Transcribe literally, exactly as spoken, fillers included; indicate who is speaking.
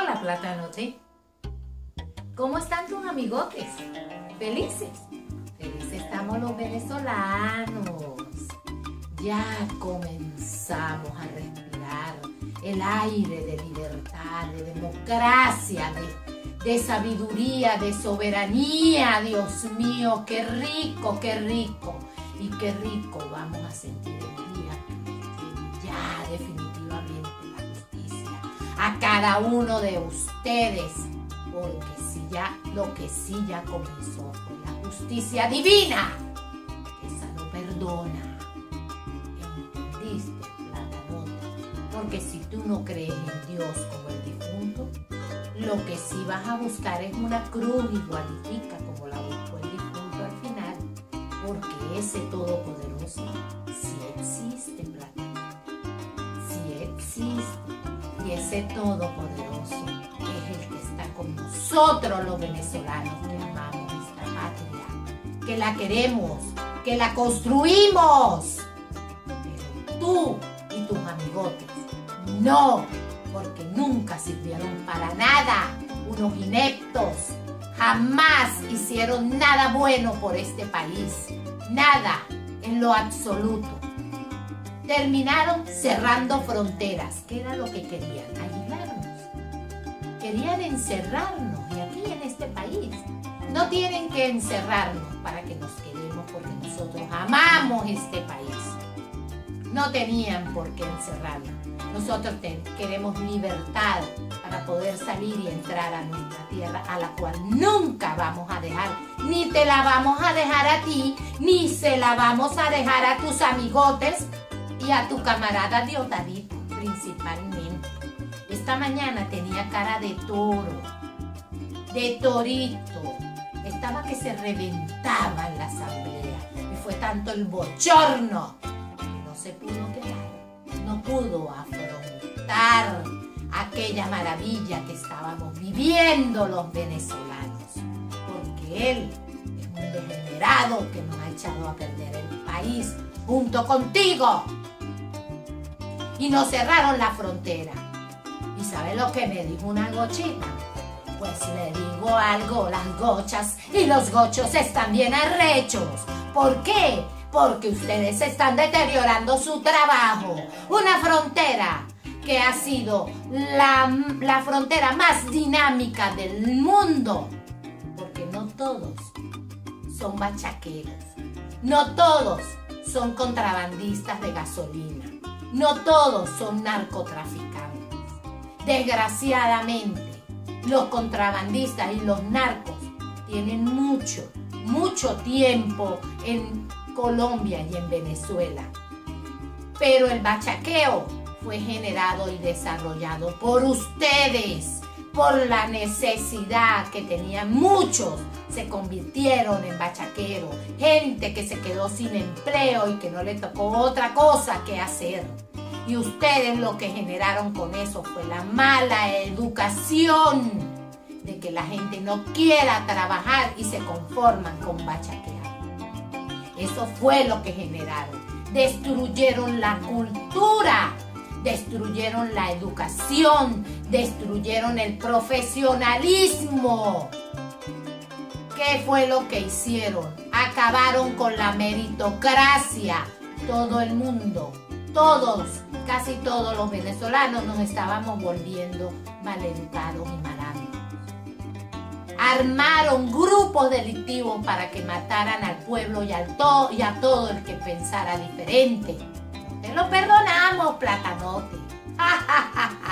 Speaker 1: Hola, Platanote. ¿Cómo están tus amigotes? ¿Felices? Felices estamos los venezolanos. Ya comenzamos a respirar el aire de libertad, de democracia, de, de sabiduría, de soberanía. Dios mío, qué rico, qué rico. Y qué rico vamos a sentir el día que ya definitivamente la justicia a cada uno de ustedes, porque si ya lo que sí ya comenzó fue la justicia divina, esa no perdona. ¿Entendiste, Platanote? Porque si tú no crees en Dios como el difunto, lo que sí vas a buscar es una cruz igualitica como la buscó el difunto al final, porque ese todopoderoso sí existe, Platanote, sí existe. Y ese todopoderoso es el que está con nosotros los venezolanos que amamos esta patria, que la queremos, que la construimos. Pero tú y tus amigotes no, porque nunca sirvieron para nada, unos ineptos. Jamás hicieron nada bueno por este país, nada en lo absoluto. Terminaron cerrando fronteras, que era lo que querían, aislarnos. Querían encerrarnos, y aquí en este país no tienen que encerrarnos para que nos quedemos, porque nosotros amamos este país. No tenían por qué encerrarnos. Nosotros te, queremos libertad para poder salir y entrar a nuestra tierra, a la cual nunca vamos a dejar, ni te la vamos a dejar a ti, ni se la vamos a dejar a tus amigotes y a tu camarada Diosdadito, principalmente. Esta mañana tenía cara de toro, de torito. Estaba que se reventaba en la asamblea. Y fue tanto el bochorno que no se pudo quedar. No pudo afrontar aquella maravilla que estábamos viviendo los venezolanos. Porque él es un degenerado que nos ha echado a perder el país junto contigo. Y nos cerraron la frontera. ¿Y sabe lo que me dijo una gochita? Pues le digo algo, las gochas y los gochos están bien arrechos. ¿Por qué? Porque ustedes están deteriorando su trabajo. Una frontera que ha sido la, la frontera más dinámica del mundo. Porque no todos son bachaqueros. No todos son contrabandistas de gasolina. No todos son narcotraficantes. Desgraciadamente, los contrabandistas y los narcos tienen mucho, mucho tiempo en Colombia y en Venezuela. Pero el bachaqueo fue generado y desarrollado por ustedes, por la necesidad que tenían muchos. Se convirtieron en bachaqueros, gente que se quedó sin empleo y que no le tocó otra cosa que hacer. Y ustedes lo que generaron con eso fue la mala educación de que la gente no quiera trabajar y se conforman con bachaquear. Eso fue lo que generaron. Destruyeron la cultura, destruyeron la educación, destruyeron el profesionalismo. ¿Qué fue lo que hicieron? Acabaron con la meritocracia. Todo el mundo, todos, casi todos los venezolanos nos estábamos volviendo maleducados y malandros. Armaron grupos delictivos para que mataran al pueblo y, al to y a todo el que pensara diferente. Te lo perdonamos, Platanote. ¡Ja, ja, ja!